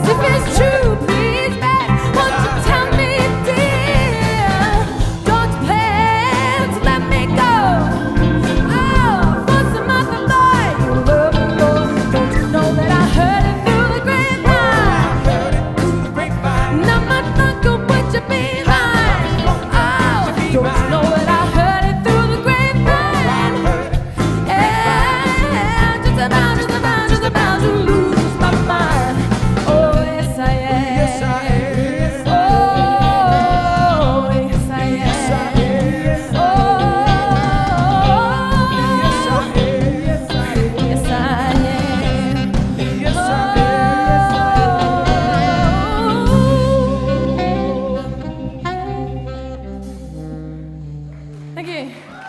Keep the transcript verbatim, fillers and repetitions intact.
If it's true, please, babe, won't you tell me, dear? Don't you plan to let me go? Oh, for some other boy you love me more. Don't you know that I heard it through the grapevine? Not much longer would you be mine? Oh, don't you know that I heard it through the grapevine? Yeah, just about, just about, just about to lose my mind. Oh, yes I am. Yes, I am. Oh, yes I am. Yes, I am. Oh, Yes, I am. Yes, I am. yes I am. Yes, I Thank you.